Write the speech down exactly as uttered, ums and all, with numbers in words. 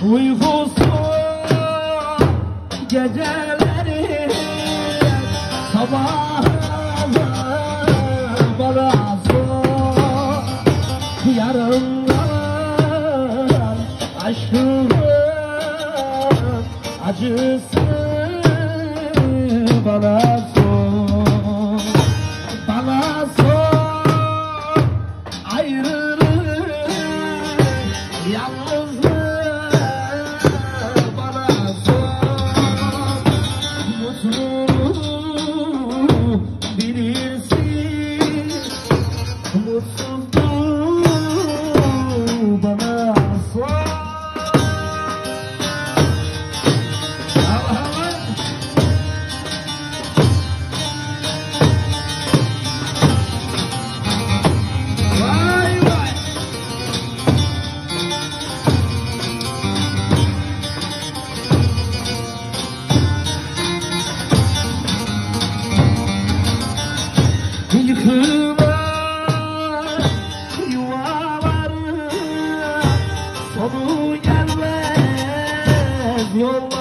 Uykusuz geceleri sabahı bana sor. Yarından aşkımın acısı bana sor. Bana sor ayrılık yalnızlık bana sor. Mutluluğu bilirsin, mutsuzluğu bana sor. Yıkılan yuvaları sonu gelmez yollar.